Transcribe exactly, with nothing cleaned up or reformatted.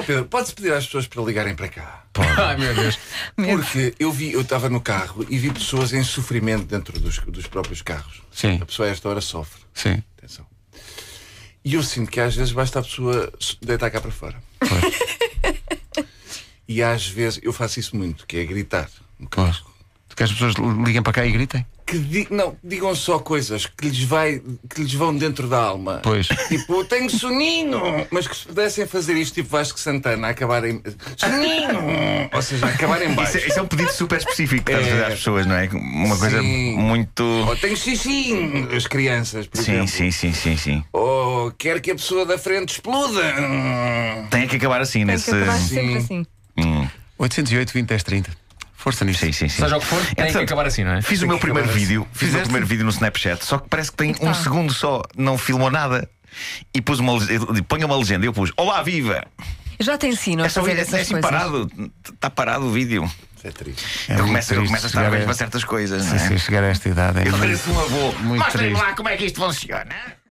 Pedro, pode-se pedir às pessoas para ligarem para cá? Ai, meu Deus. Porque eu vi, eu estava no carro e vi pessoas em sofrimento dentro dos, dos próprios carros. Sim. A pessoa a esta hora sofre. Sim. Atenção. E eu sinto que às vezes basta a pessoa deitar cá para fora. E às vezes eu faço isso muito, que é gritar no carro. Pois. Tu queres que as pessoas liguem para cá e gritem? Que di- não, digam só coisas que lhes, vai, que lhes vão dentro da alma. Pois. Tipo, tenho soninho. Mas que se pudessem fazer isto tipo Vasco Santana, acabarem. Soninho! Ou seja, acabarem Isso, baixo. é- isso é um pedido super específico que estás a fazer às pessoas, não é? Uma coisa Sim. muito. Ou tenho xixi, as crianças, por Sim, exemplo. sim, sim, sim, sim. Ou quer que a pessoa da frente exploda. Tem que acabar assim Tem nesse. que acabar sempre Sim. assim. Hum. oitocentos e oito, vinte, dez, trinta. Força nisso. Sim, sim, sim. Seja o que for, tem que Entretanto, acabar assim, não é? Fiz o Tem meu que primeiro acabar vídeo, fiz o meu Fizeste? primeiro vídeo no Snapchat, só que parece que tem um segundo só, não filmou nada. E pus uma legenda, ponha uma legenda, eu pus Olá, viva! Já te ensino a É só fazer é, essas é assim coisas. parado, está parado o vídeo. Isso é triste. É eu muito começo, eu triste começo a estar chegar velho a- para certas coisas, Sim, não é? sim, chegar a esta idade é Eu muito, pareço um avô. muito Mostrem-me triste. lá como é que isto funciona.